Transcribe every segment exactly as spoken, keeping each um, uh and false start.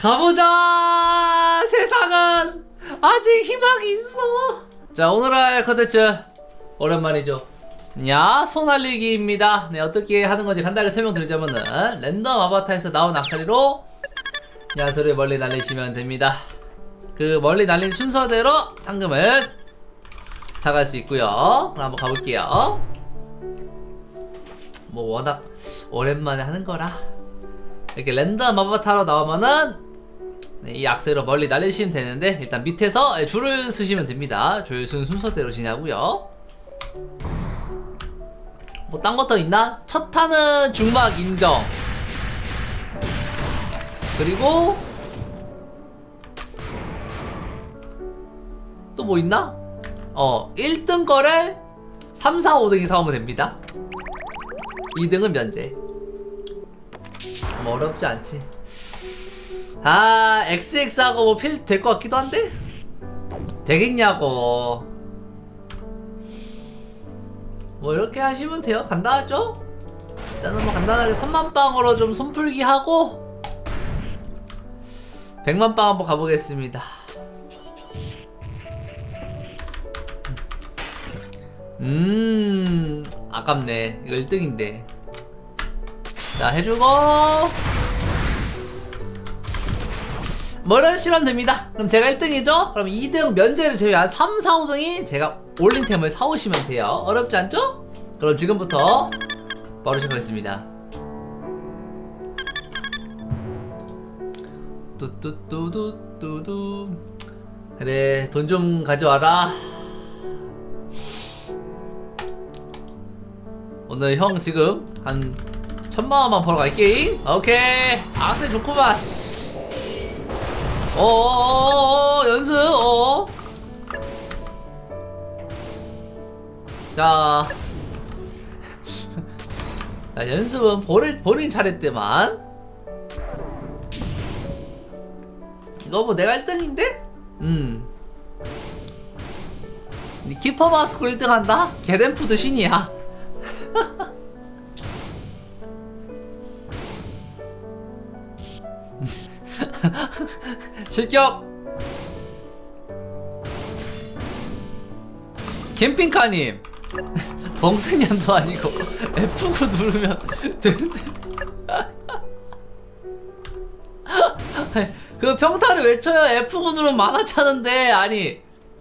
가보자. 세상은 아직 희망이 있어. 자, 오늘의 컨텐츠 오랜만이죠. 야, 손알리기입니다. 네, 어떻게 하는 건지 간단하게 설명드리자면은 랜덤 아바타에서 나온 악세리로 야수를 멀리 날리시면 됩니다. 그 멀리 날린 순서대로 상금을 사갈 수 있고요. 그럼 한번 가볼게요. 뭐 워낙 오랜만에 하는 거라 이렇게 랜덤 아바타로 나오면은 네, 이 악세로 멀리 날리시면 되는데, 일단 밑에서 줄을 쓰시면 됩니다. 줄 쓰는 순서대로 지나고요. 뭐 딴 거 더 있나? 첫 타는 중막 인정. 그리고 또 뭐 있나? 어, 일 등 거를 삼, 사, 오 등이 사오면 됩니다. 이 등은 면제. 뭐 어렵지 않지. 아, 엑스엑스하고 뭐 필 될 것 같기도 한데? 되겠냐고. 뭐 이렇게 하시면 돼요. 간단하죠? 일단은 뭐 간단하게 삼만 빵으로 좀 손풀기 하고 백만 빵 한번 가보겠습니다. 음, 아깝네. 이거 일 등인데. 자, 해주고 뭐 이런 실험 됩니다. 그럼 제가 일 등이죠? 그럼 이 등 면제를 제외한 삼, 사, 오 등이 제가 올린 템을 사오시면 돼요. 어렵지 않죠? 그럼 지금부터 바로 시작하겠습니다. 뚜뚜뚜뚜뚜뚜. 그래, 돈 좀 가져와라. 오늘 형 지금 한 천만 원만 벌어 갈게. 오케이, 악세 좋구만. 어어어어, 연습. 어어. 자, 자, 연습은 본인, 본인 차례때만. 이거 뭐 내가 일 등인데? 음. 니 키퍼 마스크 일 등 한다? 게덴푸드 신이야. 실격! 캠핑카님, 벙스년도 아니고 에프 구 누르면 되는데. 그 평타를 외쳐요. 에프 구 누르면 만화 차는데. 아니,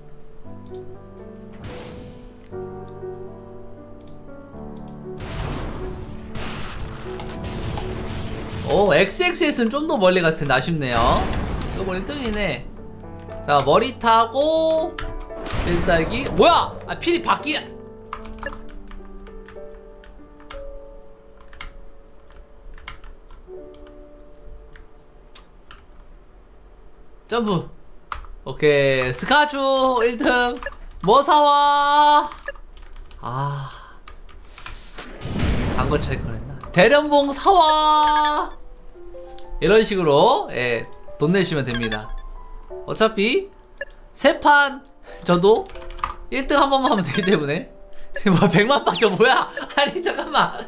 오, 엑스엑스에스는 좀 더 멀리 갔을 텐데 아쉽네요. 이거 뭐 일 등이네. 자, 머리 타고 필살기. 뭐야! 아, 필이 바뀌. 점프. 오케이, 스카츄 일 등. 뭐 사와? 아, 광고 차이 거랬나? 대련봉 사와. 이런 식으로, 예, 돈 내시면 됩니다. 어차피 세 판 저도 일 등 한 번만 하면 되기 때문에. 뭐 백만 빵 저 뭐야? 아니 잠깐만.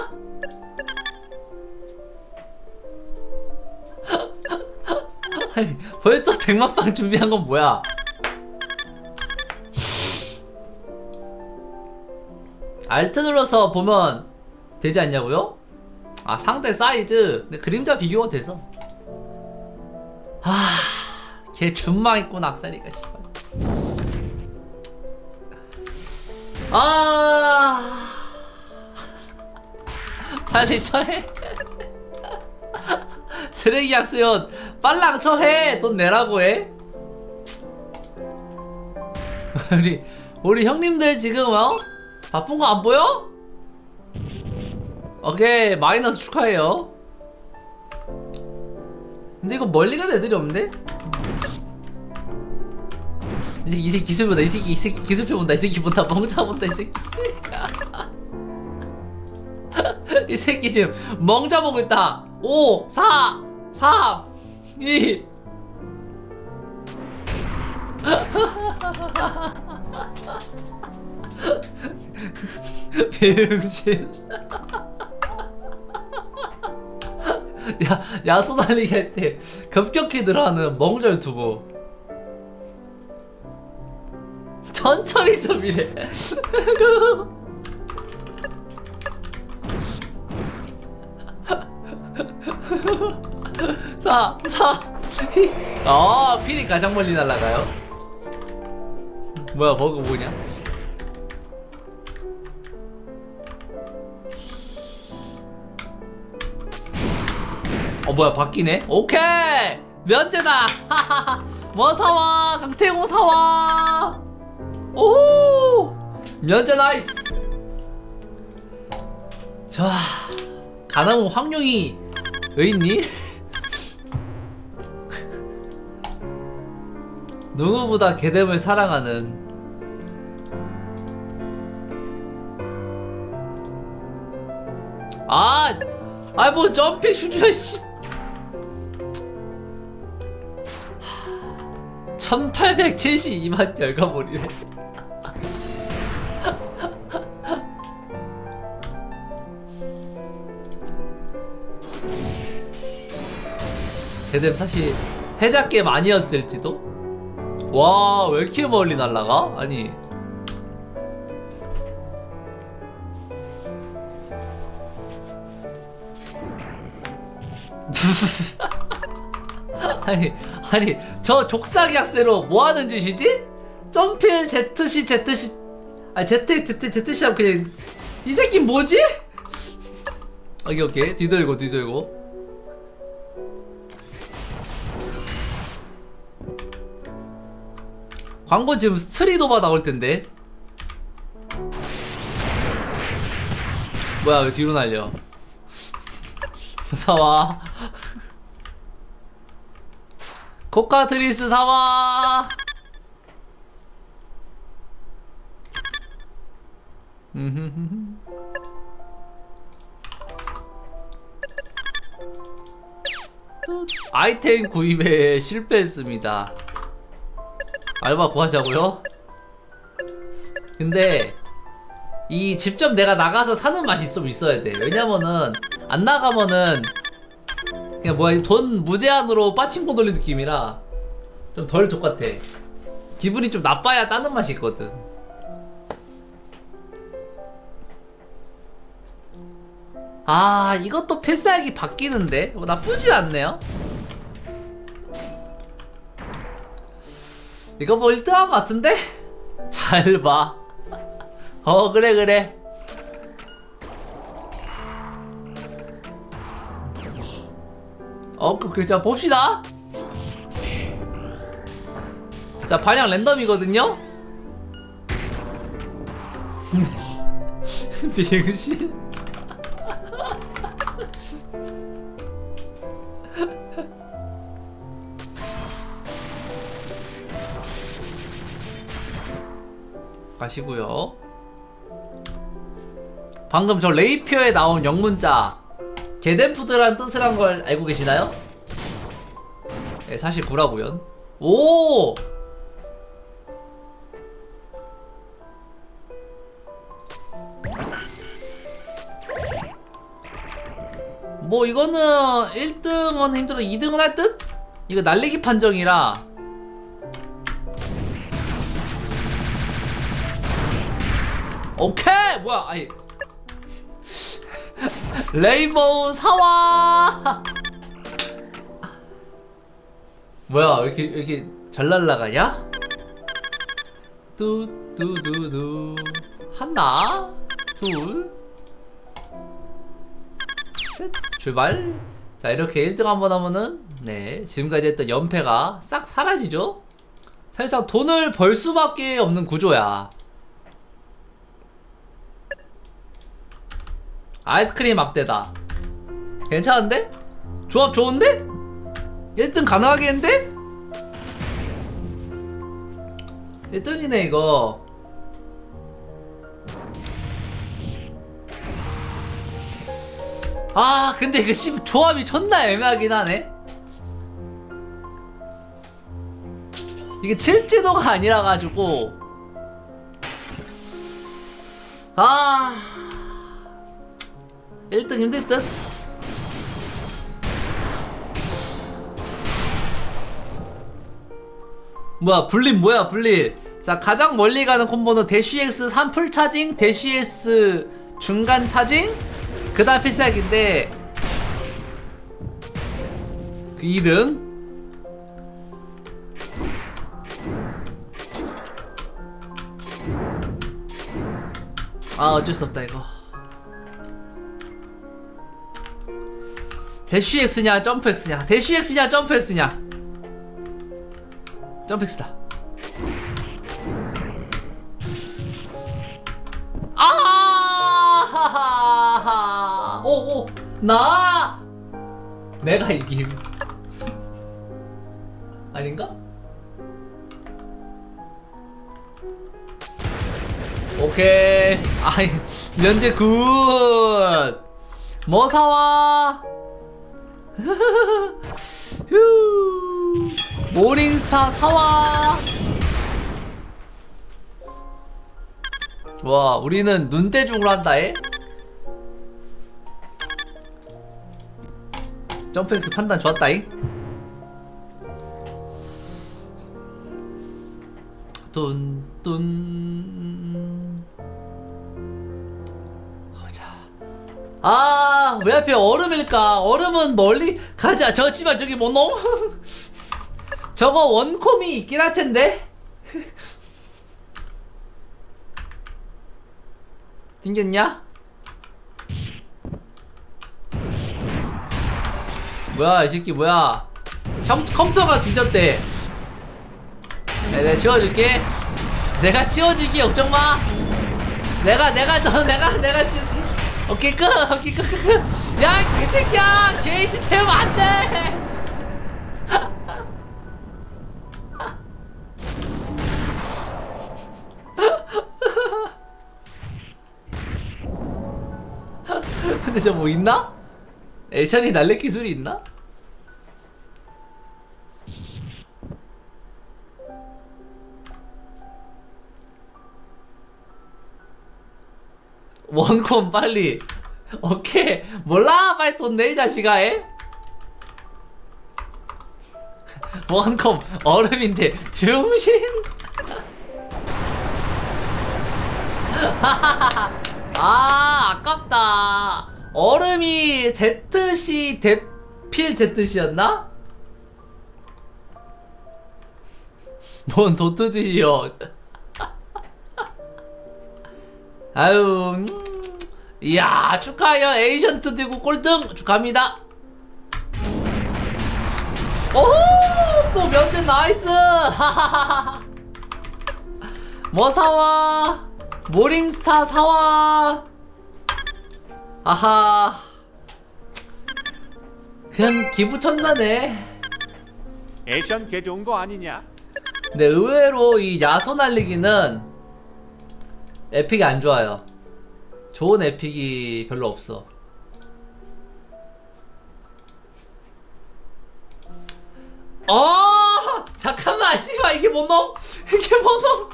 아니 벌써 백만 빵 준비한 건 뭐야? 알트 눌러서 보면 되지 않냐고요? 아, 상대 사이즈. 근데 그림자 비교가 돼서. 아, 걔 준망 있구나, 악사리가, 씨발. 아, 빨리 쳐해. 쓰레기 약수연, 빨랑 쳐해. 돈 내라고 해. 우리, 우리 형님들 지금, 어? 바쁜 거 안 보여? 오케이, 마이너스 축하해요. 근데 이거 멀리 가는 애들이 없는데? 이 새끼, 이 새끼 기술 본다. 이 새끼, 이 새끼 기술표 본다. 이 새끼 본다. 멍자 본다. 이 새끼. 이 새끼 지금 멍자 보고 있다. 오, 사, 삼, 이. 병신. 야, 야수 날리기 할 때 급격히 들어가는 멍절 투보. 천천히 좀 이래. 사, 사, 피. 아, 필이 가장 멀리 날아가요? 뭐야, 버그 뭐냐? 어, 뭐야, 바뀌네? 오케이! 면제다! 뭐 사와! 강태공 사와! 오! 면제 나이스! 자, 가나무 황룡이 왜 있니? 누구보다 개뎀을 사랑하는 아! 아 뭐 점핑 슈즈야 씨 천팔백칠십이만 열가버리네. 개뎀 사실 해자 게임 아니었을지도? 와, 왜 이렇게 멀리 날라가? 아니. 아니, 아니, 저 족사기 학세로 뭐 하는 짓이지? 점필 ZC, ZC, 아니, Z, Z, ZC 하면 그냥, 이 새끼 뭐지? 오케이, 오케이. 뒤돌고, 뒤돌고. 광고 지금 스트리도바 나올 텐데. 뭐야, 왜 뒤로 날려? 사와. 코카트리스 사와. 아이템 구입에 실패했습니다. 알바 구하자고요? 근데 이 직접 내가 나가서 사는 맛이 좀 있어야 돼. 왜냐면은 안 나가면은 그냥 뭐야 돈 무제한으로 빠칭코 돌리는 느낌이라 좀 덜 족같아. 기분이 좀 나빠야 따는 맛이 있거든. 아, 이것도 필살기 바뀌는데? 뭐 나쁘지 않네요? 이거 뭐 일 등 한 것 같은데? 잘 봐. 어, 그래, 그래. 어, 그, 그, 자, 봅시다. 자, 반향 랜덤이거든요? 비응신. 가시고요. 방금 저 레이피어에 나온 영문자 게덴푸드란 뜻을 한 걸 알고 계시나요? 네, 사십구라고요. 오! 뭐 이거는 일 등은 힘들어 이 등은 할 듯? 이거 날리기 판정이라. 오케이! 뭐야, 아니. 레이보우 사와! 뭐야, 왜 이렇게, 왜 이렇게 잘 날라가냐? 뚜뚜두두. 하나, 둘, 셋, 출발! 자, 이렇게 일 등 한번 하면은, 네, 지금까지 했던 연패가 싹 사라지죠? 사실상 돈을 벌 수밖에 없는 구조야. 아이스크림 막대다. 괜찮은데? 조합 좋은데? 일 등 가능하겠는데? 일 등이네 이거. 아 근데 이거 씨 조합이 존나 애매하긴 하네. 이게 칠지도가 아니라 가지고 아 일 등 힘들 듯? 뭐야 불린 뭐야 불린. 자 가장 멀리 가는 콤보는 대쉬 X 삼 풀 차징, 대쉬 S 중간 차징, 그 다음 필살기인데 그 이 등. 아 어쩔 수 없다 이거. 대쉬 X냐 점프 X냐, 대쉬 X냐 점프 X냐. 점프 X다. 아하하하. 오오 나 내가 이김. 아닌가? 오케이. 아이 면제 굿. 뭐 사와? 휴. 모닝스타 사와. 좋아. 우리는 눈대중으로 한다에. 점프엑스 판단 좋았다잉. 뚠뚠. 보자. 아, 왜 하필 얼음일까? 얼음은 멀리 가자. 저지만 저기 뭐 놈? 저거 원콤이 있긴 할 텐데. 튕겼냐? 뭐야 이 새끼 뭐야? 컴, 컴퓨터가 뒤졌대. 네, 내가 치워줄게. 내가 치워줄게 걱정마. 내가 내가 너 내가 내가 치. 오케이 끝. 오케이 끝 끝 끝. 야 개새끼야 게이지 채우면 안돼. 근데 저 뭐 있나? 애션이 날릴 기술이 있나? 원콤 빨리. 오케이 몰라 빨리 돈 내 이 자식아. 에? 원콤 얼음인데 병신. 아 아깝다. 얼음이 ZC 대필 ZC였나? 뭔 도트디요. 아유 음. 이야 축하해요. 에이션트 들고 꼴등 축하합니다. 오호 또 면제 나이스. 뭐 사와? 모닝스타 사와. 아하 그냥 기부천사네. 애션 개 좋은 거 아니냐? 근데 의외로 이 야소 날리기는 에픽이 안 좋아요. 좋은 에픽이 별로 없어. 어 잠깐만 씨발 이게 뭔 놈? 이게 뭔 놈?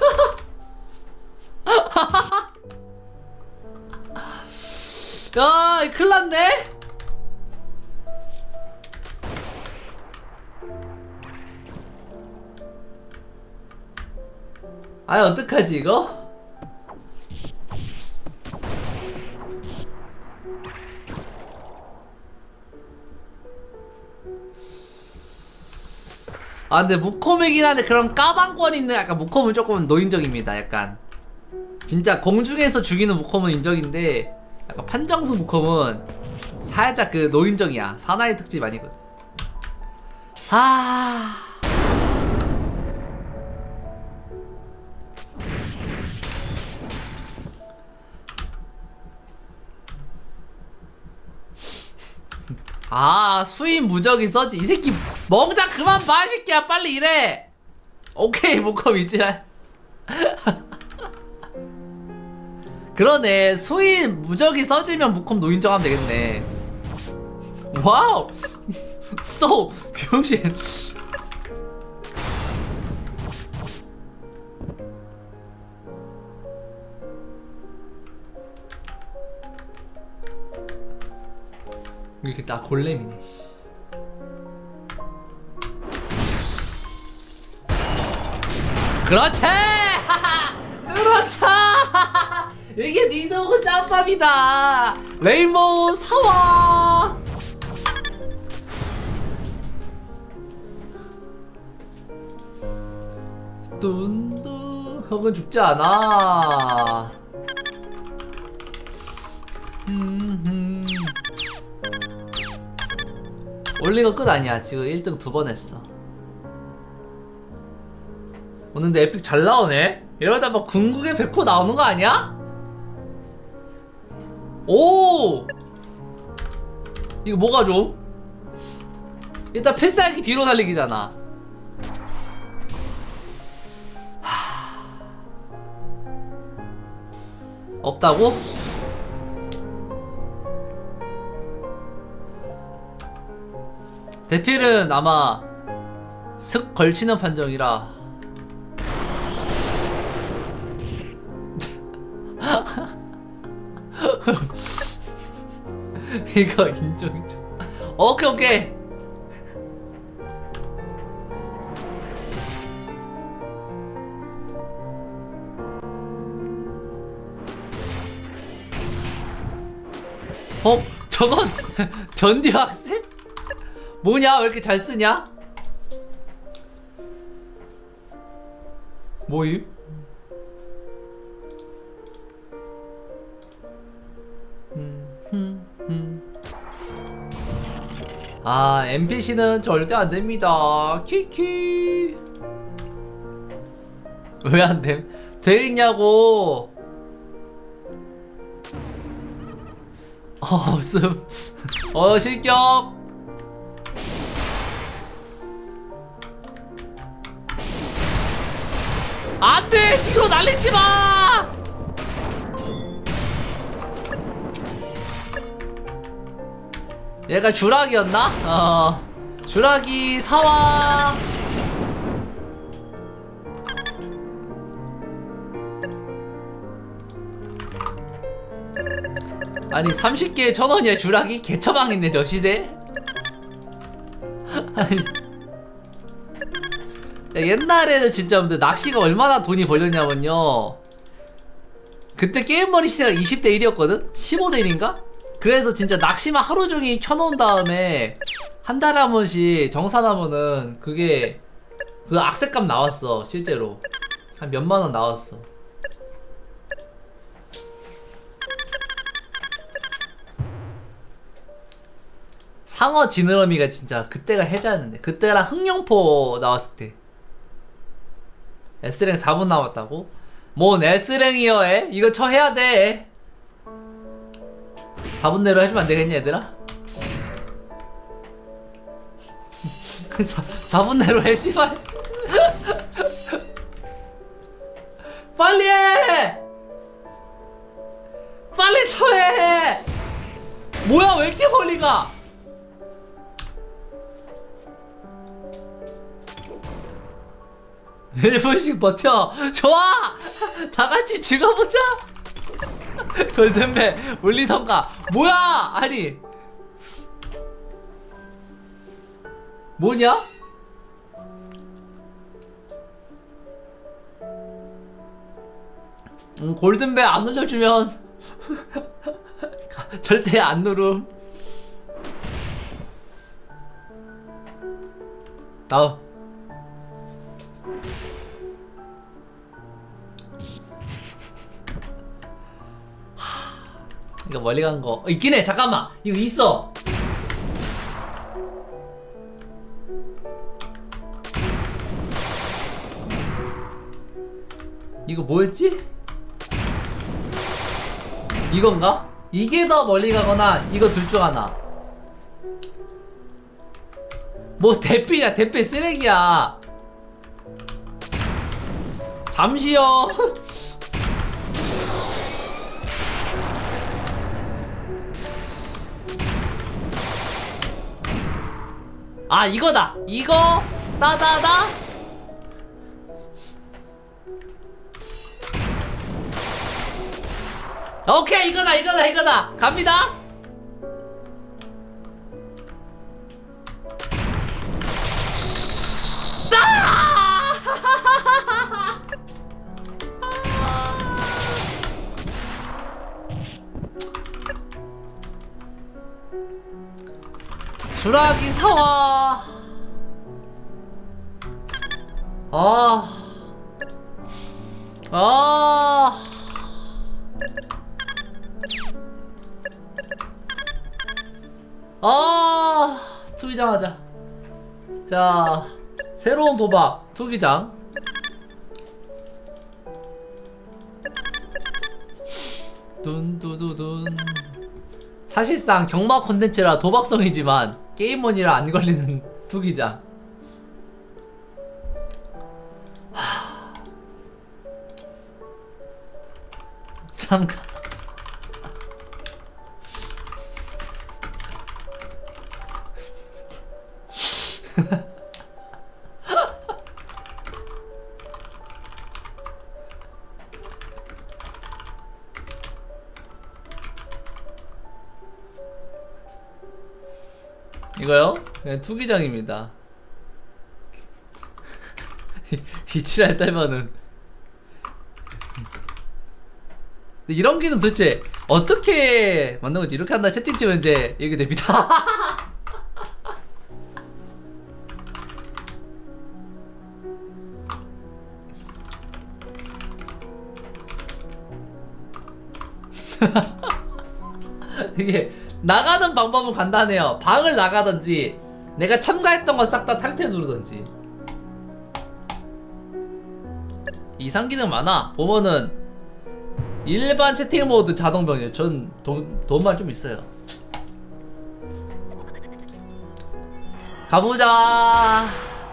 야 큰일났네. 아니 어떡하지 이거? 아 근데 무콤이긴 한데 그런 까방권 있는 약간 무콤은 조금 노인정입니다. 약간 진짜 공중에서 죽이는 무콤은 인정인데 약간 판정수 무콤은 살짝 그 노인정이야. 사나이 특집 아니거든. 아... 아 수인 무적이 써지. 이 새끼 멍자 그만 봐 이 새끼야. 빨리 일해. 오케이 무콤 이지랄. 그러네 수인 무적이 써지면 무콤 노인정 하면 되겠네. 와우 쏘 병신. 이렇게 딱 골렘이네. 그렇지! 그렇죠! 이게 니도그 짬밥이다! 레인보우 사와! 뚠뚠 형은 죽지 않아. 음, 올리거 끝 아니야. 지금 일 등 두 번 했어. 오늘 근데 에픽 잘 나오네? 이러다 막 궁극의 백호 나오는 거 아니야? 오! 이거 뭐가 좀? 일단 필살기 뒤로 날리기잖아. 하... 없다고? 대필은 아마 슥 걸치는 판정이라. 이거 인정 인정. 오케이 오케이. 어? 저건 견디 학생? 뭐냐? 왜 이렇게 잘 쓰냐? 뭐임? 아, 엔피씨는 절대 안 됩니다. 키키. 왜 안 됨? 되겠냐고. 어, 없음. 어, 실격. 안 돼! 뒤로 날리지 마! 얘가 주락이었나? 어. 주락이 사와. 아니 삼십 개에 천 원이야 주락이? 개처방했네 저 시세. 아니 야, 옛날에는 진짜 근데 낚시가 얼마나 돈이 벌렸냐면요, 그때 게임머니 시세가 이십 대 일이었거든? 십오 대 일인가? 그래서 진짜 낚시만 하루 종일 켜놓은 다음에 한 달에 한 번씩 정산하면은 그게 그 악세값 나왔어. 실제로 한 몇만 원 나왔어. 상어 지느러미가 진짜 그때가 해자였는데, 그때랑 흑룡포 나왔을 때. S랭 사 분 남았다고? 뭔 S랭이여 애? 이거 처해야 돼. 사 분 내로 해주면 안 되겠니 얘들아? 사 분 내로 해 씨발. 빨리 해! 빨리 처해! 뭐야 왜 이렇게 멀리 가? 일 분씩 버텨. 좋아! 다같이 죽어보자. 골든벨 울리던가. 뭐야! 아니 뭐냐? 음, 골든벨 안 눌러주면 절대 안 누름. 다음. 이거 멀리 간 거. 어, 있긴 해. 잠깐만. 이거 있어. 이거 뭐였지? 이건가? 이게 더 멀리 가거나 이거 둘 중 하나. 뭐 대필이야. 대필 쓰레기야. 잠시요. 아 이거다. 이거 따다다. 오케이 이거다 이거다 이거다. 갑니다. 따! 주라기 사와. 아. 아. 아. 투기장 하자. 자, 새로운 도박 투기장. 둔두두둔. 사실상 경마 콘텐츠라 도박성이지만 게임머니라 안 걸리는 투기장. 하... 잠깐. 이거요? 그냥 투기장입니다. 이치랄 따면은 이런 기는 도대체 어떻게 만든 거지? 이렇게 한다 채팅 치면 이제 이렇게 됩니다. 이게 나가는 방법은 간단해요. 방을 나가든지 내가 참가했던 거 싹 다 탈퇴 누르든지. 이상 기능 많아. 보면은 일반 채팅 모드 자동 병이에요. 전 돈, 돈만 좀 있어요. 가보자.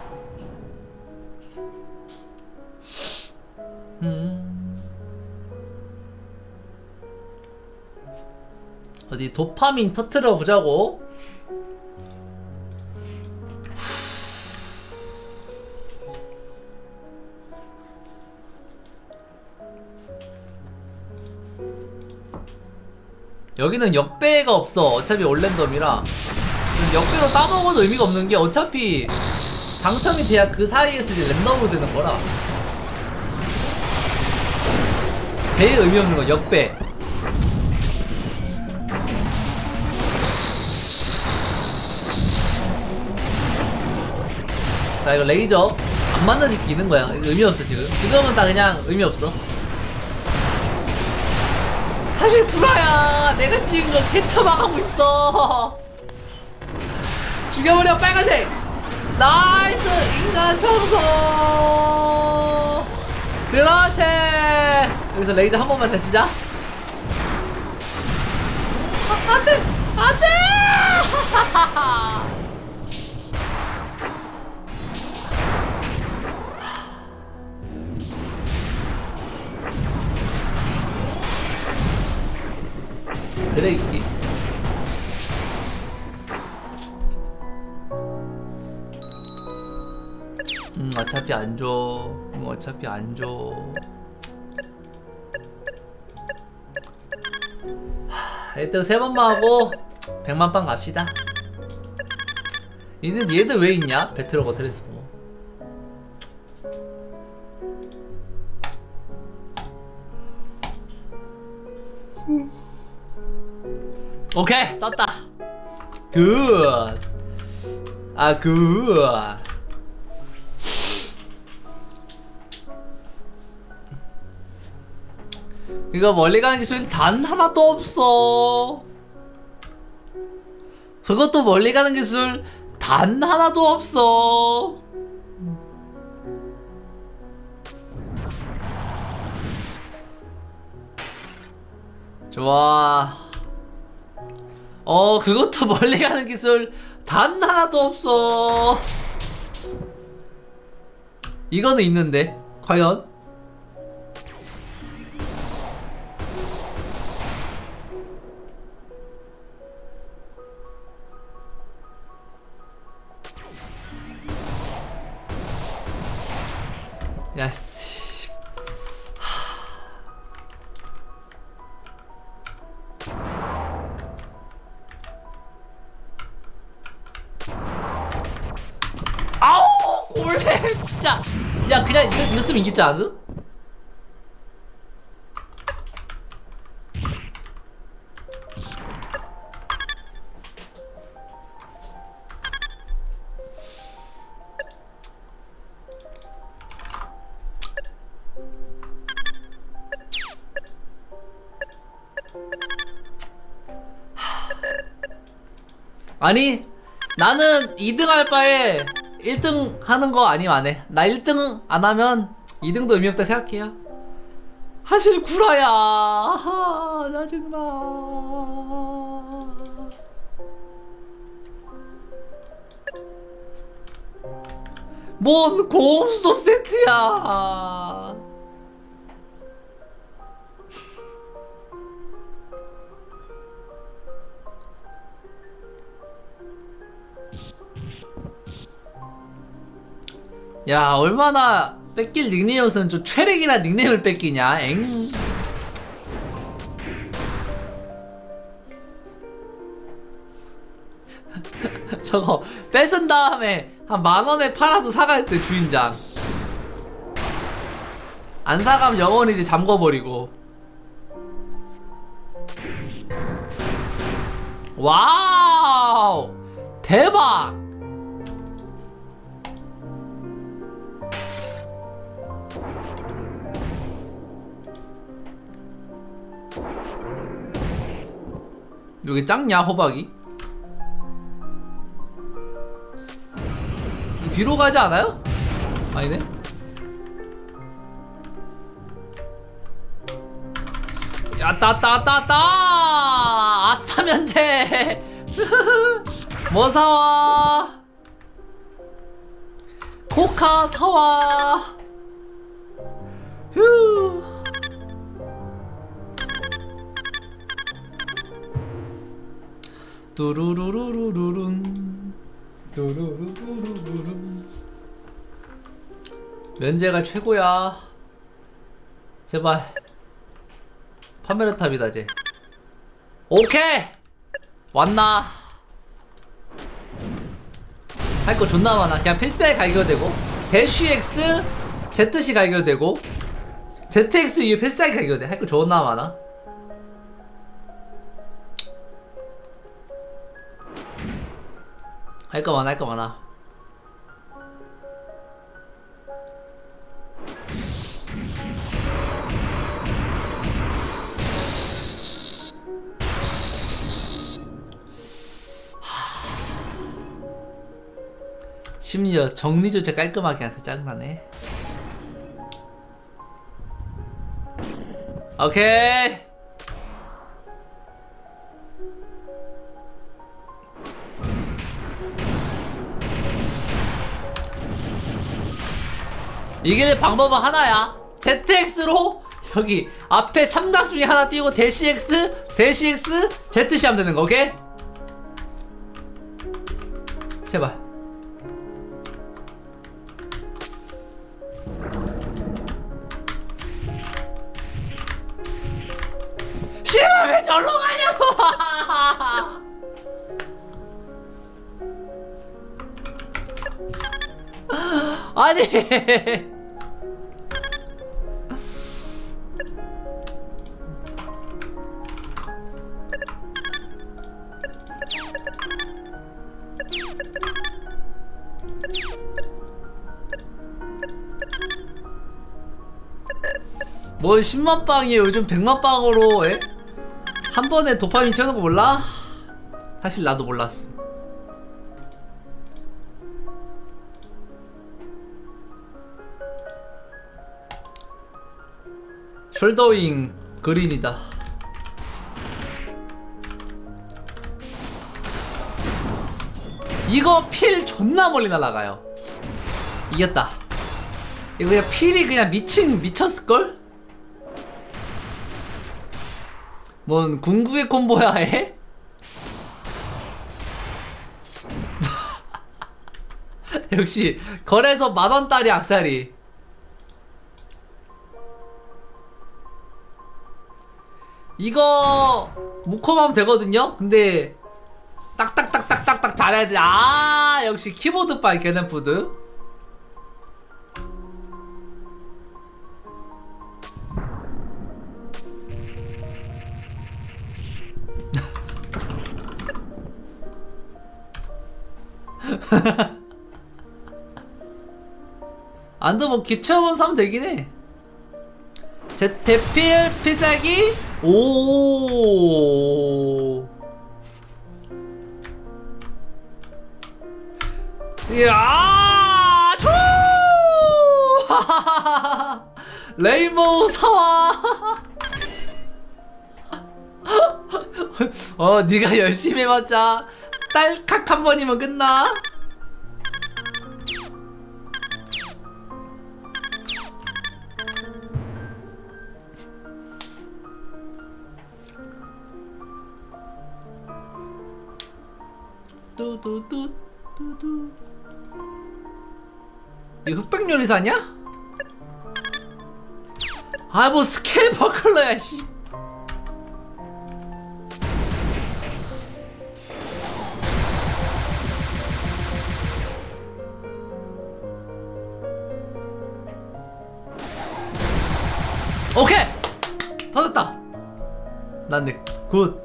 음. 어디 도파민 터트려 보자고. 여기는 역배가 없어. 어차피 올랜덤이라 역배로 따먹어도 의미가 없는 게 어차피 당첨이 돼야 그 사이에서 이제 랜덤으로 되는 거라 제일 의미 없는 건 역배. 자, 이거 레이저 안 맞는 새끼 있는 거야. 이거 의미 없어 지금. 지금은 다 그냥 의미 없어. 사실 구라야. 내가 지금 거 개처박하고 있어. 죽여버려. 빨간색. 나이스. 인간 청소. 그렇지. 여기서 레이저 한 번만 잘 쓰자. 아, 안돼 안돼. 쓰레기. 음 어차피 안 줘. 음 어차피 안 줘. 일단 세 번만 하고 백만 빵 갑시다. 얘는 얘들 왜 있냐? 배틀로거 트레스포. 오케이 떴다. 굿. 아 굿. 이거 멀리 가는 기술 단 하나도 없어. 그것도 멀리 가는 기술 단 하나도 없어. 좋아. 어 그것도 멀리 가는 기술 단 하나도 없어. 이거는 있는데 과연? 야씨. 아우 골래 진짜. 야 그냥 이거, 이거 쓰면 이기지 않음? 아니 나는 이 등 할 바에 일 등 하는 거 아니면 안 해. 나 일 등 안 하면 이 등도 의미 없다 생각해요. 사실 구라야. 아, 짜증나. 뭔 고음수도 세트야. 야, 얼마나 뺏길 닉네임이었으면 좀 최렉이나 닉네임을 뺏기냐. 엥. 저거 뺏은 다음에 한 만원에 팔아도 사갈 때 주인장. 안 사가면 영원히 이제 잠궈버리고. 와우, 대박. 여기 작냐 호박이? 뒤로 가지 않아요? 아니네. 야따따따따 아싸 면제. 뭐 사와? 코카 사와. 휴. 뚜루루루루룬 뚜루루루루룬. 면제가 최고야. 제발 파메르탑이다 쟤. 오케이 왔나. 할 거 존나 많아. 그냥 필살 갈겨되고 대쉬 X Z시 갈겨되고 제트엑스 이후 필살 갈겨돼. 할 거 존나 많아. 할 거 많아 할 거 많아. 심지어 정리조차 깔끔하게 해서 짜증나네. 오케이. 이길 방법은 하나야. 제트엑스로 여기 앞에 삼각 중에 하나 띄우고 대시 X, 대시 X, Z시 하면 되는 거. 오케이? 제발. 씨발 왜 절로 가냐고. 아니. 뭘 십만 빵이에요. 요즘 백만 빵으로 에? 한 번에 도파민 채우는 거 몰라? 사실 나도 몰랐어. 숄더윙 그린이다. 이거 필 존나 멀리 날아가요. 이겼다. 이거 그냥 필이 그냥 미친 미쳤을걸? 뭔 궁극의 콤보야 해? 역시 거래소 만원짜리 악사리. 이거 무콤하면 되거든요? 근데 딱딱딱딱딱딱 잘해야 돼. 아 역시 키보드 바이 개념푸드. 안도 뭐 기체어만 사면 되긴 해. 제 대필 필살기. 오 이야 초 레인보우 사와. 어 니가 열심히 해봤자 딸칵 한 번이면 끝나. 뚜뚜뚜 뚜뚜. 이 흑백 요리사냐? 아 뭐 스케일 버클러야 씨. 오케이 터졌다. 난네 굿.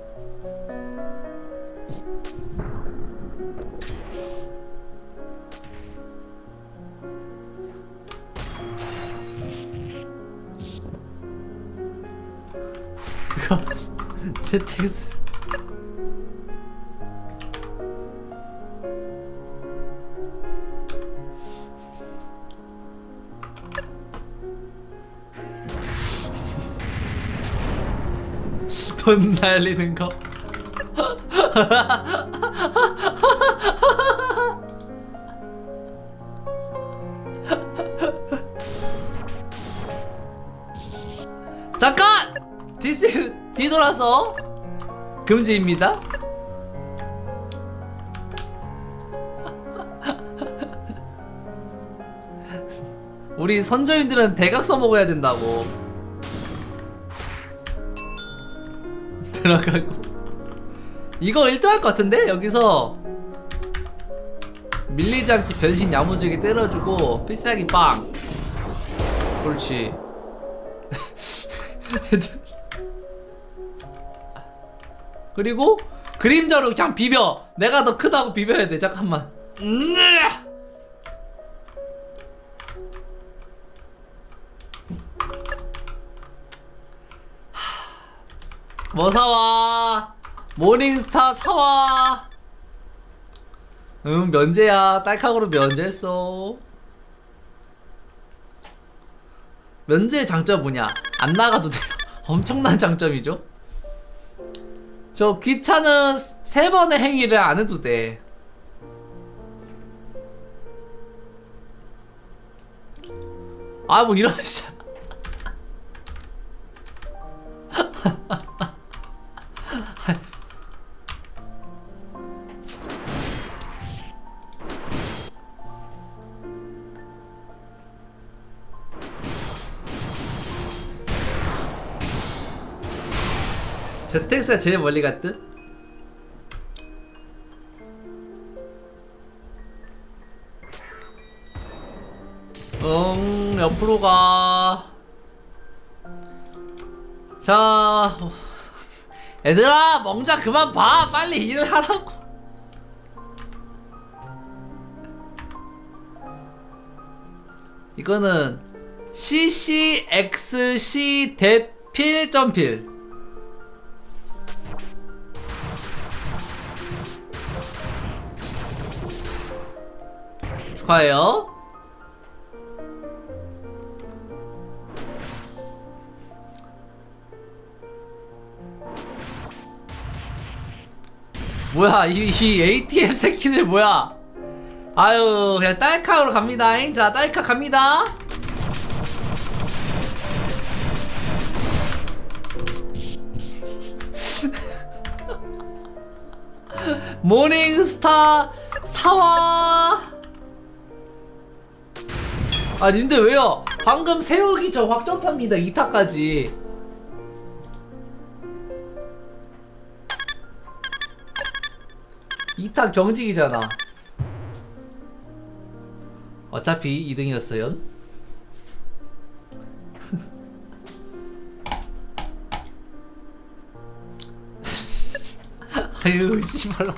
그거 제트스 돈 날리는 거. 잠깐! 디스 뒤돌아서 금지입니다. 우리 선조인들은 대각 써먹어야 된다고. 들어가고 이거 일 등 할 것 같은데? 여기서 밀리지 않게 변신 야무지게 때려주고 필살기 빵. 그렇지. 그리고 그림자로 그냥 비벼. 내가 더 크다고 비벼야 돼. 잠깐만. 뭐 사와? 모닝스타 사와. 응 면제야. 딸깍으로 면제했어. 면제의 장점 뭐냐? 안 나가도 돼요. 엄청난 장점이죠. 저 귀찮은 세 번의 행위를 안 해도 돼. 아 뭐 이런 진짜. 제텍스가 제일 멀리 갔듯? 응, 옆으로 가. 자, 얘들아, 멍자 그만 봐. 빨리 일을 하라고. 이거는 씨씨엑스씨 대필 점필. 축하해요. 뭐야 이, 이 에이티엠 새끼들 뭐야. 아유 그냥 딸카로 갑니다. 자 딸카 갑니다. 모닝스타 사와. 아 근데 왜요? 방금 세우기 저 확정탑니다. 이 타까지. 이 타 경직이잖아. 어차피 이 등이었어요. 아유 씨발로.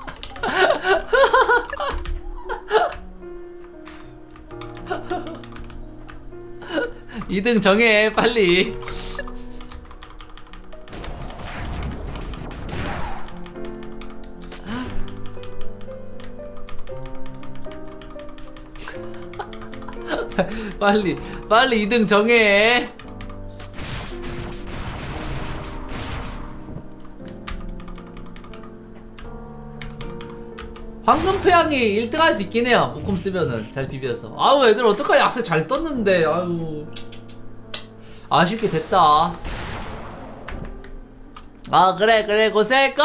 이 등 정해 빨리. 빨리 빨리 이 등 정해. 황금패양이 일 등 할 수 있긴 해요. 목콤 쓰면은 잘 비벼서. 아우 애들 어떡하냐. 악세 잘 떴는데. 아유 아쉽게 됐다. 아 그래 그래 고생했고.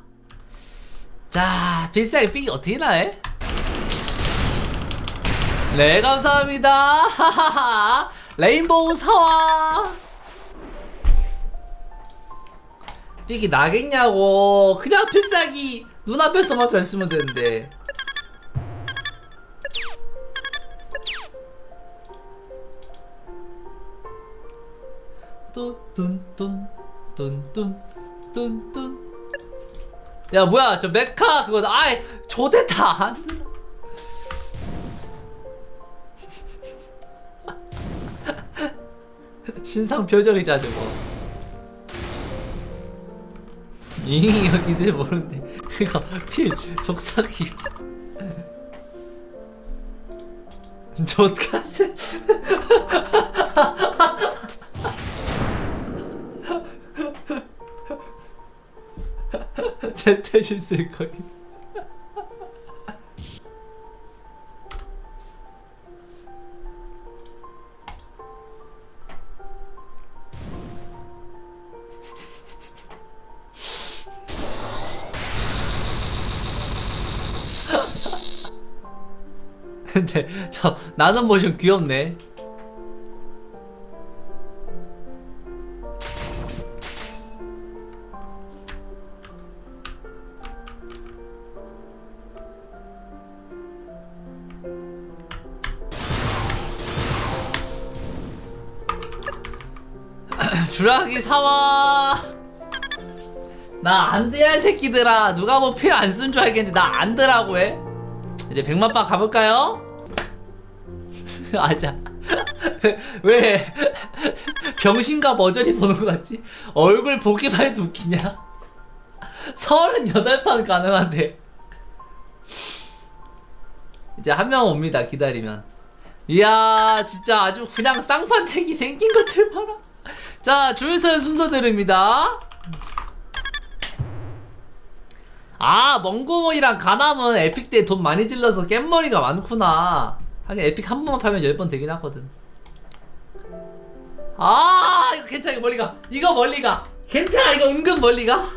자 필살기 삑이 어떻게 나해? 네 감사합니다. 하하하. 레인보우 사와. 삑이 나겠냐고. 그냥 필살기 눈앞에서만 잘 쓰면 되는데. 뚠뚠뚠 뚠뚠 뚠뚠. 야 뭐야 저 메카 그거. 아이 조대다. 신상 표정이자 저거. 잉 기세 모르는데 그거 필 족삭이. 족가세. 제태신 쓸 거임. 근데 저 나는 모션 귀엽네. 주라기 사와. 나 안돼야 새끼들아. 누가 뭐 필 안 쓴 줄 알겠는데 나 안드라고 해. 이제 백만 방 가볼까요? 아자. 왜 병신과 머저리 보는 것 같지? 얼굴 보기만 해도 웃기냐? 서른여덟 판 가능한데. 이제 한 명 옵니다. 기다리면. 이야 진짜 아주 그냥 쌍판택이 생긴 것들 봐라. 자 줄서의 순서대로입니다. 아 멍구멍이랑 가남은 에픽 때 돈 많이 질러서 깻머리가 많구나. 하긴 에픽 한 번만 팔면 열 번 되긴 하거든. 아 이거 괜찮아. 이거 멀리가. 이거 멀리가. 괜찮아. 이거 은근 멀리가.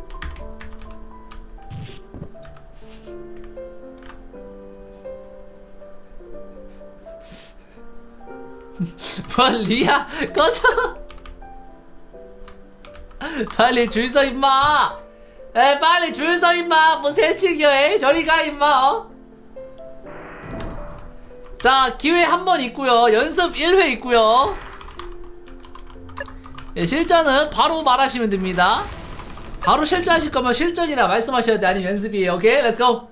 멀리야 꺼져. 빨리 줄 서 임마. 에 빨리 줄 서 임마. 뭐 새치기여. 에 저리 가 임마. 어? 자 기회 한 번 있고요. 연습 일 회 있고요. 예, 실전은 바로 말하시면 됩니다. 바로 실전하실 거면 실전이라 말씀하셔야 돼. 아니면 연습이에요. 오케이 렛츠고.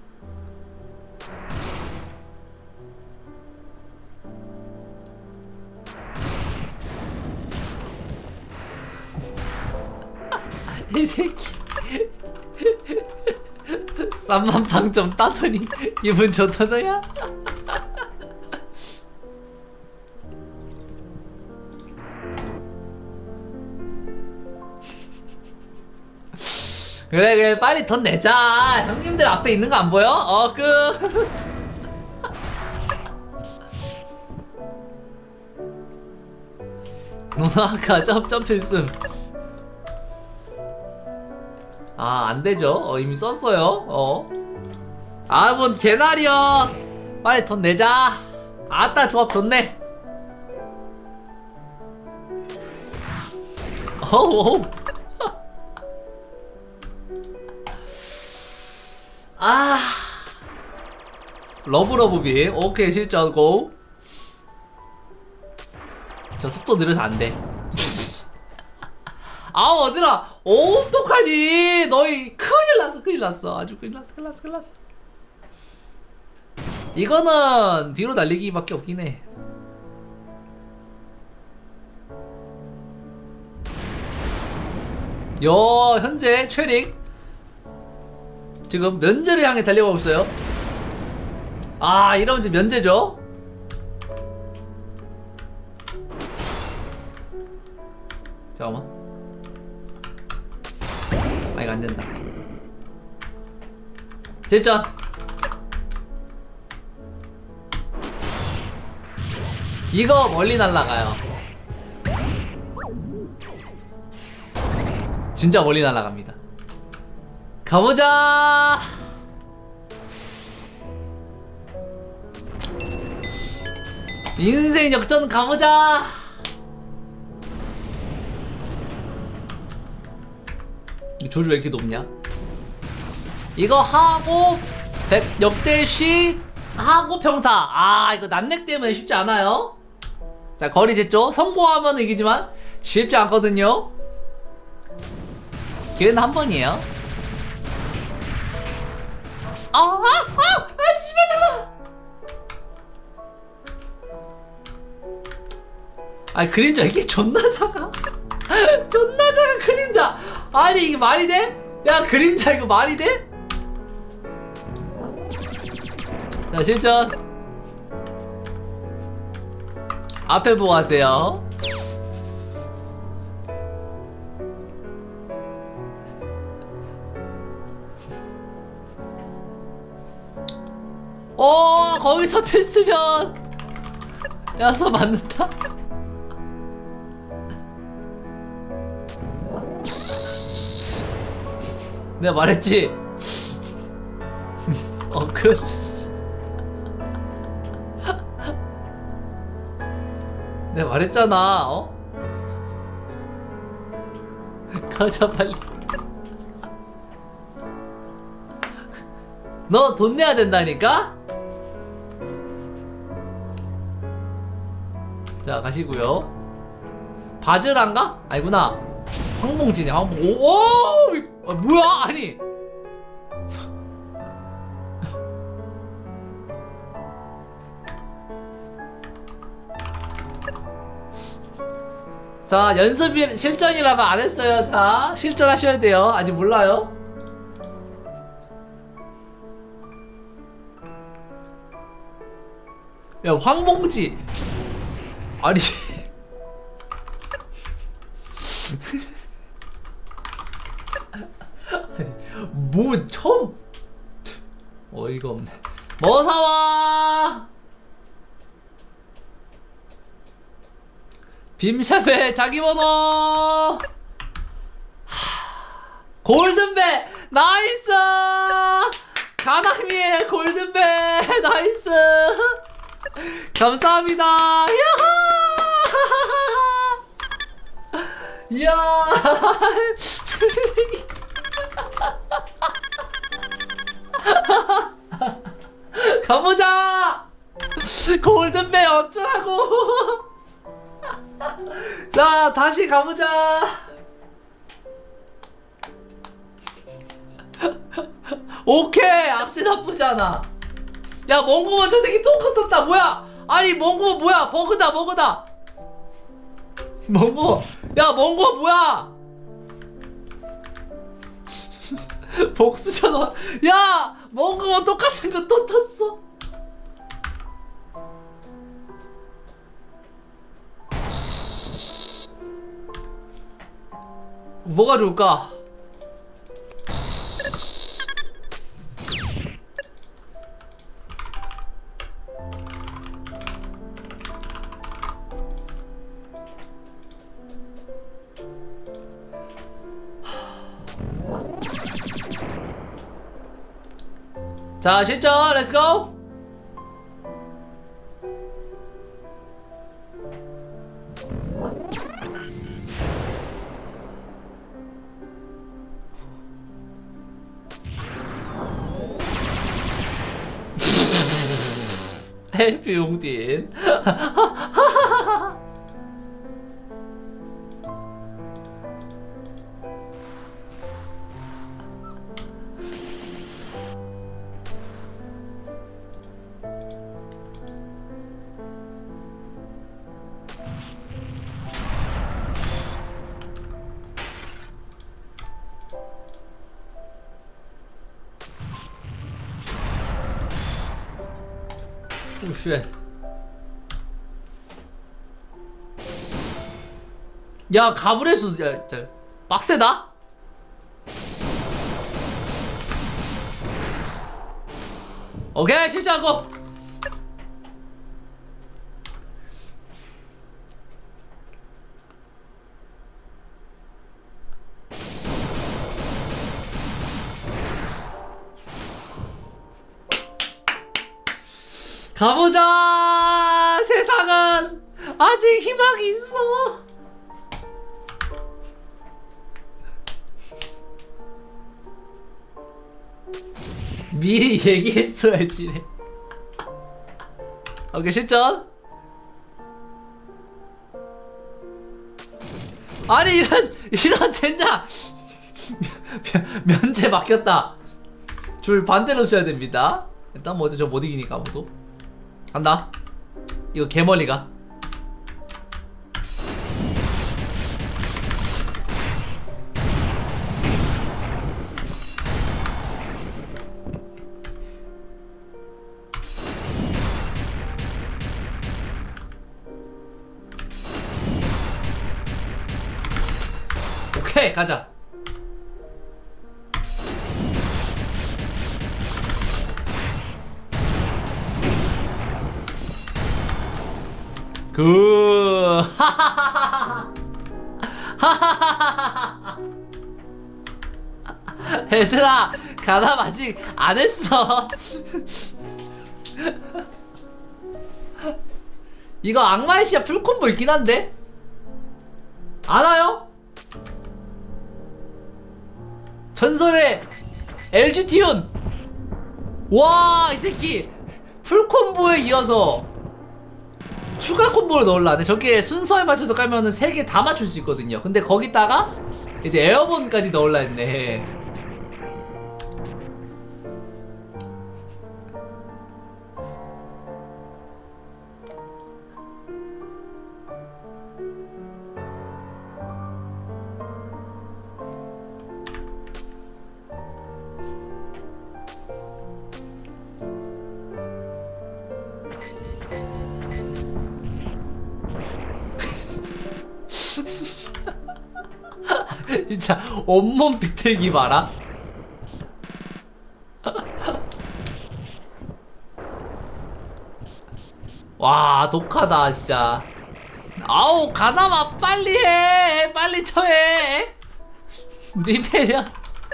이 새끼 쌈만 방 좀 따더니 기분 좋다더야. 그래 그래 빨리 돈 내자. 형님들 앞에 있는 거 안 보여? 어 끄. 누나가 쩝쩝 필승. 아 안되죠. 어, 이미 썼어요. 어. 아 뭔 개나리여. 빨리 돈 내자. 아따 조합 좋네. 어우 아 러브러브비. 오케이 실전 고. 저 속도 느려서 안돼. 아우 어디라. 오 어떡하니. 너희 큰일 났어 큰일 났어. 아주 큰일 났어 큰일 났어 큰일 났어. 이거는 뒤로 날리기밖에 없긴 해. 요 현재 최릭 지금 면제를 향해 달려가고 있어요. 아 이러면 이제 면제죠. 잠깐만. 아 이거 안된다. 실전. 이거 멀리 날아가요. 진짜 멀리 날아갑니다. 가보자. 인생 역전 가보자. 조주 왜 이렇게 높냐? 이거 하고 백 역대시 하고 평타. 아 이거 난렉 때문에 쉽지 않아요. 자 거리 쟀죠? 성공하면 이기지만 쉽지 않거든요. 기회는 한 번이에요. 아, 아, 아, 아, 씨발놈아. 아니 그림자 이게 존나 작아. 존나 작아 그림자. 아니 이게 말이 돼? 야 그림자 이거 말이 돼? 자 실전. 앞에 보고 하세요. 어 거기서 필수면 야서 맞는다. 내가 말했지. 어 그. 내가 말했잖아. 어? 가자 빨리. 너 돈 내야 된다니까? 자 가시고요. 바즈란가? 아니구나. 황봉지네 황봉. 오, 오! 아, 뭐야? 아니 자 연습이 실전이라고 안 했어요. 자 실전하셔야 돼요. 아직 몰라요. 야 황봉지 아니 뭐 처음 어이가 없네. 뭐 사와 빔샵의 자기 번호. 골든벨 나이스. 가나미의 골든벨 나이스. 감사합니다. 야하. 이야. 가보자. 골든벨 어쩌라고. 자 다시 가보자. 오케이 악세 나쁘지 않아. 야 몽고몬 저 새끼 똥 컷었다. 뭐야 아니 몽고몬 뭐야 버그다 버그다. 몽고 야 몽고 뭐야. 복수전원. 야 몽고몬 똑같은 거 또 떴어. 뭐가 좋을까? 자 실전 렛츠고. 해피 용딘. 오쉣 야 가브레스 야 진짜 빡세다. 오케이 실수하고. 가보자. 세상은 아직 희망이 있어. 미리 얘기했어야지. 오케이 실전. 아니 이런 이런 젠장. 면제 막혔다. 줄 반대로 써야 됩니다. 일단 뭐 어째 저 못 이기니까 아무도. 간다. 이거 개멀리가. 오케이 가자. 그 얘들아 가담 아직 안 했어. 이거 악마의 씨앗 풀콤보 있긴 한데 알아요? 전설의 엘지티온. 와 이 새끼 풀콤보에 이어서 추가 콤보를 넣으려네. 저게 순서에 맞춰서 깔면은 세 개 다 맞출 수 있거든요. 근데 거기다가 이제 에어본까지 넣으려 했네. 진짜 온몸 비틀기 봐라. 와 독하다 진짜. 아우 가담아 빨리 해. 빨리 쳐해. 니페리아.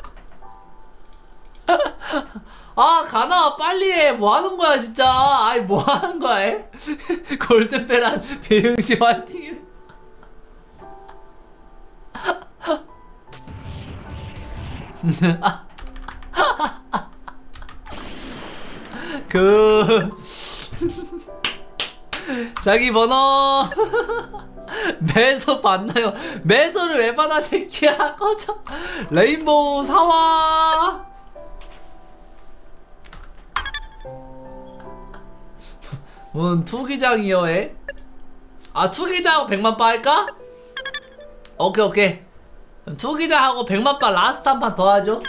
아 가담아 빨리 해. 뭐하는 거야 진짜. 아이 뭐하는 거야 해? 골든벨한 배응시 화이팅. 그 자기 번호 매소 받나요? 매소를 왜 받아 새끼야. 꺼져. 레인보우 사와. 뭔 투기장이여 해? 아 투기장 백만 바 할까? 오케이 오케이. 투기장하고 백만 바 라스트 한 판 더 하죠.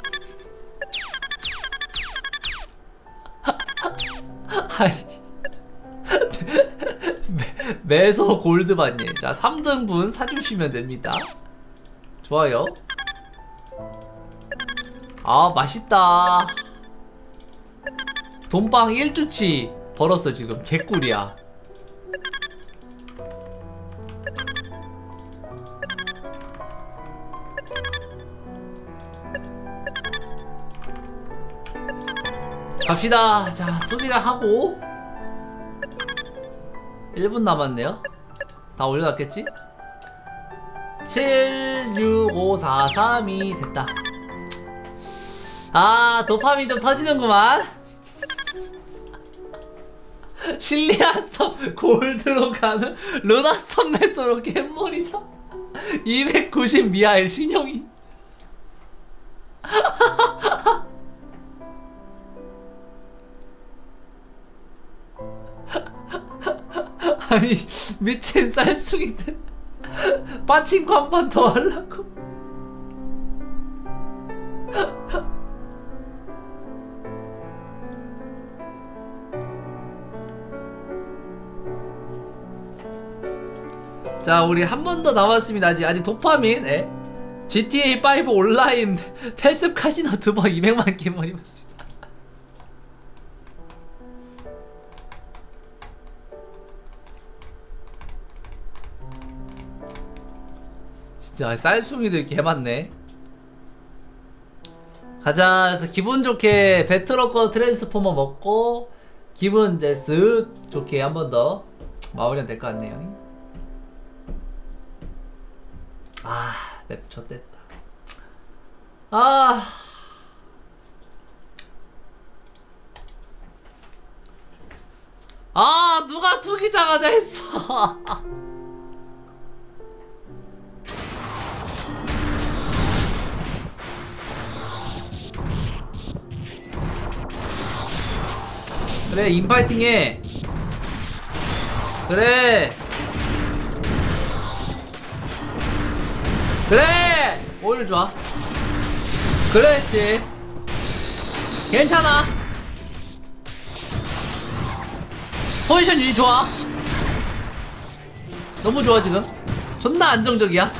매소 골드반님. 자 삼 등분 사주시면 됩니다. 좋아요. 아 맛있다. 돈빵 일 주치 벌었어 지금. 개꿀이야. 갑시다. 자 수비가 하고 일 분 남았네요. 다 올려놨겠지? 칠, 육, 오, 사, 삼, 이 됐다. 아 도파민 좀 터지는구만. 실리아섬 골드로 가는 루나섬 매소로 갯머리서 이백구십 미하엘 신용이. 아니 미친 쌀숭이들. 빠친코 한 번 더 하려고. 자, 우리 한 번 더 남았습니다. 아직 아직 도파민. 에? 지티에이 파이브 온라인 패스 카지노 두 번 이백만 개만 입었습니다. 진짜 쌀숭이들 개 많네. 가자. 그래서 기분 좋게 배트로커 트랜스포머 먹고 기분 이제 쓱 좋게 한 번 더 마무리하면 될 것 같네요. 아, 맵 좆됐다. 아, 아, 누가 투기장 하자 했어. 그래, 인파이팅해. 그래. 그래! 오히려 좋아. 그렇지. 괜찮아. 포지션 유지 좋아. 너무 좋아 지금. 존나 안정적이야.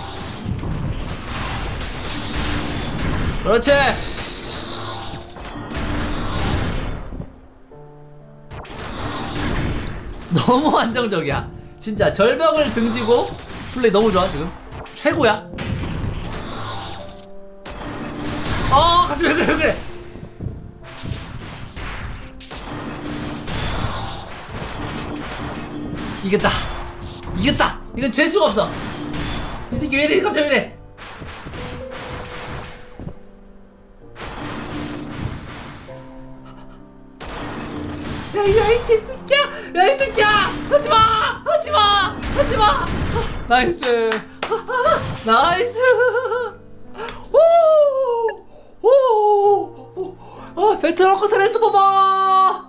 그렇지. 너무 안정적이야. 진짜 절벽을 등지고 플레이 너무 좋아 지금. 최고야. 어, 갑자기 왜 그래 왜 그래. 이겼다. 이겼다. 이건 질 수가 없어. 이 새끼 왜 이래. 갑자기 왜 이래. 야, 야, 이 개새끼야. 야, 이 새끼야. 하지마. 하지마. 하지마. 나이스. 나이스. 오. 오. 어, 배트로커 트랜스포머.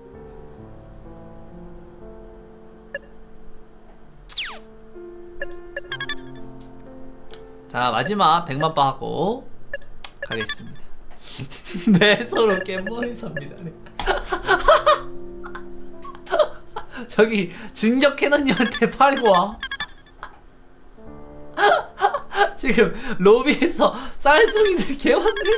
자, 마지막 백만 바 하고 가겠습니다. 네, 서로 깻머리 삽니다. 네. 저기 진격 캐논님한테 팔고 와. 지금 로비에서 쌀숭이들 개많네.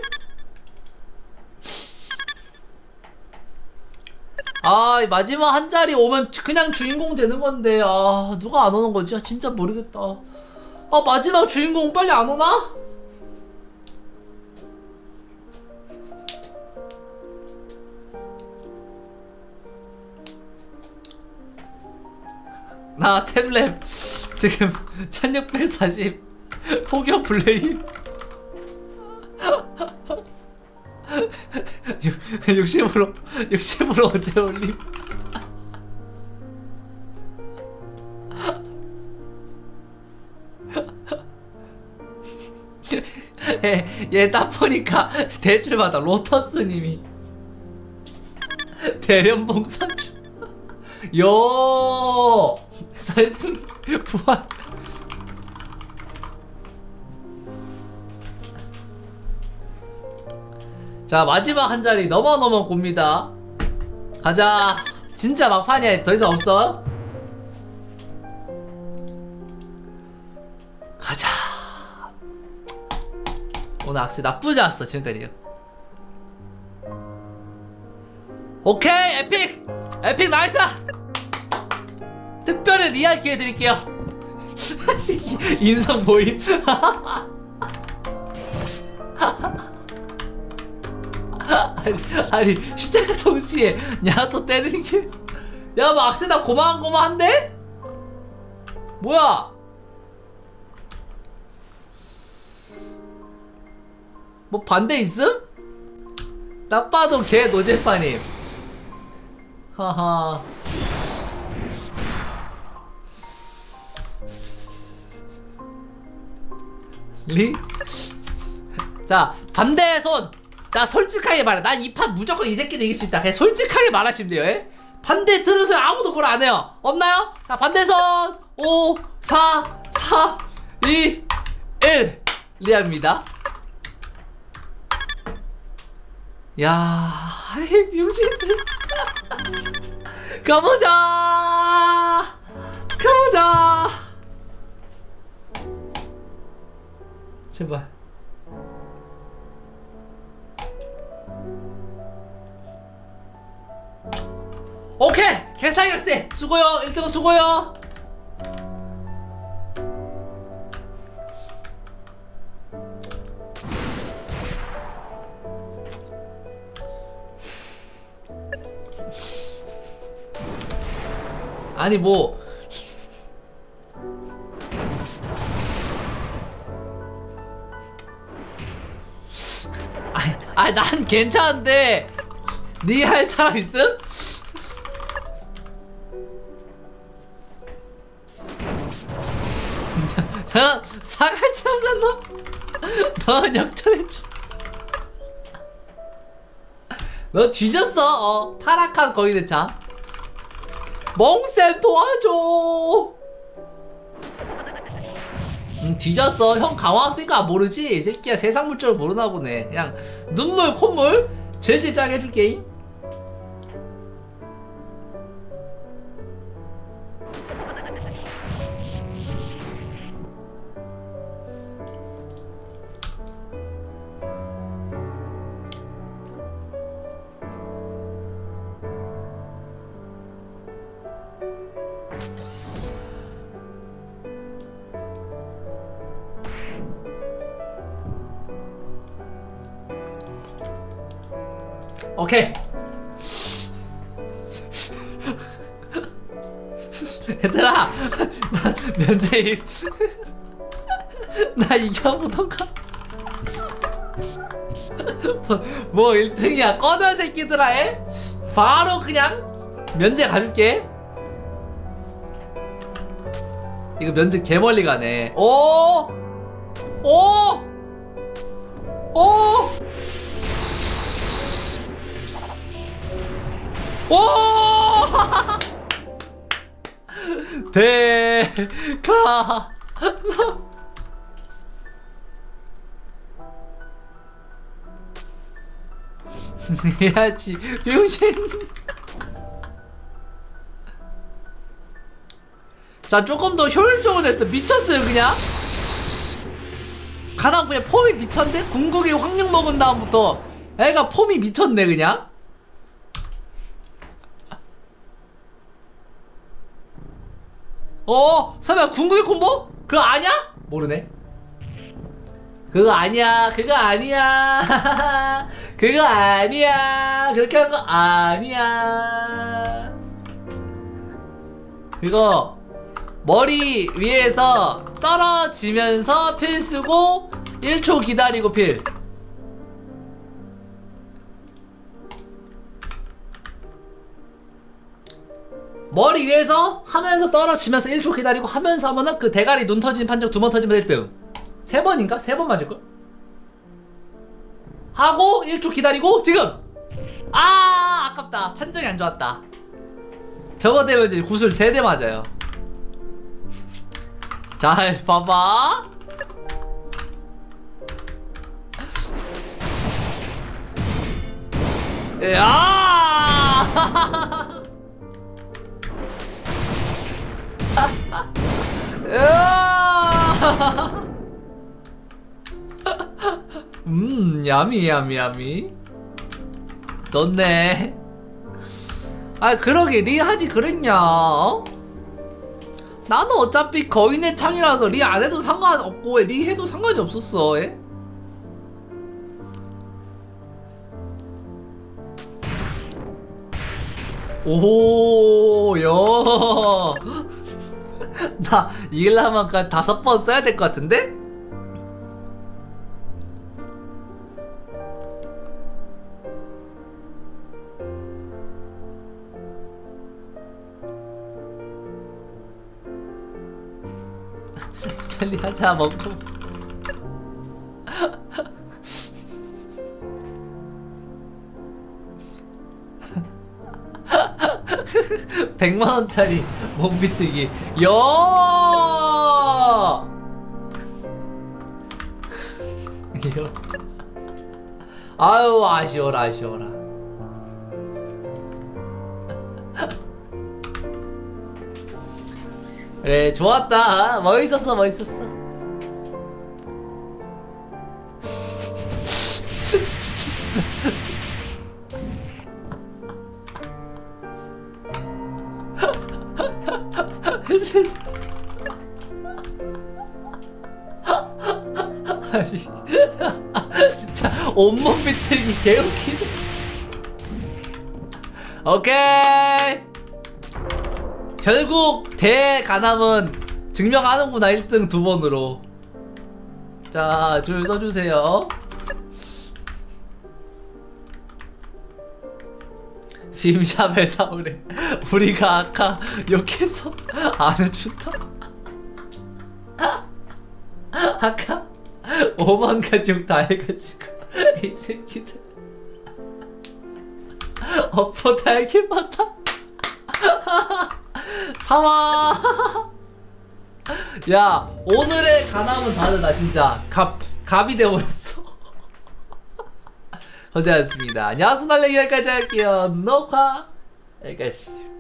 아, 마지막 한 자리 오면 그냥 주인공 되는 건데, 아, 누가 안 오는 거지? 아, 진짜 모르겠다. 아, 마지막 주인공 빨리 안 오나? 나 템랩 지금 천육백사십 포격 플레이. 육십으로 육십으로 어제 올림. 얘 딱 보니까 대출받아. 로터스님이 대련봉 삼주. 요 살숭이 부활. 자, 마지막 한 자리 넘어 넘어 봅니다. 가자. 진짜 막판이야. 더 이상 없어. 가자. 오늘 악세 나쁘지 않았어 지금까지요. 오케이, 에픽 에픽 나이스. 특별히 리얼 기회 드릴게요. 인성 모임. 아니, 아니 시작과 동시에 야소 때리는 게. 야, 뭐 악세다 고마한고마한데? 뭐야? 뭐 반대 있음? 딱 봐도 개 노제파님. 하하. 리? 자, 반대의 손. 자, 솔직하게 말해. 난 이 판 무조건 이 새끼도 이길 수 있다. 그냥 솔직하게 말하시면 돼요. 예? 반대 들으세요. 아무도 뭐라 안 해요. 없나요? 자, 반대 손. 오, 사, 삼, 이, 일. 리아입니다. 야, 이 병신들. 가보자. 가보자. 제발. 오케이! 개사격세! 수고요! 일 등 수고요! 아니 뭐 아니, 아니 난 괜찮은데 니 할 사람 있음? 너 사갈치 없는 너? 너 역전해줘. 너 뒤졌어. 어 타락한 거인의 차. 멍쌤 도와줘. 응, 뒤졌어. 형 강화학생이니까 모르지. 이 새끼야 세상 물정을 모르나 보네. 그냥 눈물 콧물 질질 짜게 해줄게. 오케이. 얘들아 나 면제임. 나 이겨보던가. 뭐 일 등이야 꺼져 이 새끼들아. 에? 바로 그냥 면제 가줄게. 이거 면제 개멀리 가네. 오! 오! 오! 오! 대가 해야지 병신. 자 조금 더 효율적으로 됐어. 미쳤어요 그냥. 가다 그냥 폼이 미쳤네. 궁극의 확률 먹은 다음부터 애가 폼이 미쳤네 그냥. 어? 설마 궁극의 콤보? 그거 아냐? 모르네. 그거 아니야. 그거 아니야. 그거 아니야. 그렇게 하는 거 아니야. 그거 머리 위에서 떨어지면서 필 쓰고 일 초 기다리고 필. 머리 위에서 하면서 떨어지면서 일 초 기다리고 하면서 하면은 그 대가리 눈 터지는 판정 두 번 터지면 일 등. 세 번인가? 세 번 맞을걸? 하고 일 초 기다리고 지금! 아 아깝다. 판정이 안 좋았다. 저거 되면 이제 구슬 세 대 맞아요. 잘 봐봐. 야! 음 야미 야미 야미 넣네. 아 그러게 리 하지 그랬냐. 어? 나는 어차피 거인의 창이라서 리 안해도 상관없고 리 해도 상관이 없었어. 에? 오호 야. 나 이길라면 한 다섯 번 써야 될 것 같은데? 빨리 하자 먹고. 백만 원짜리 몸비뜨기. 야! 아유 아쉬워라 아쉬워라. 그래 좋았다. 멋있었어 멋있었어. 아니 진짜 온몸 비틀기 개웃기네. 오케이, 결국 대가남은 증명하는구나. 일 등 두 번으로. 자, 줄 서주세요. 빔샵에서 우리 우리가 아까 욕해서 안 해준다. 아까 오만 가지 욕 다 해가지고 이 새끼들 엎어 달게 받아. 사와. 야, 오늘의 가남은 다르다. 진짜 갑 갑이 되어버렸어. 고생하셨습니다. 야수 달래기 여기까지 할게요. 녹화 여기까지.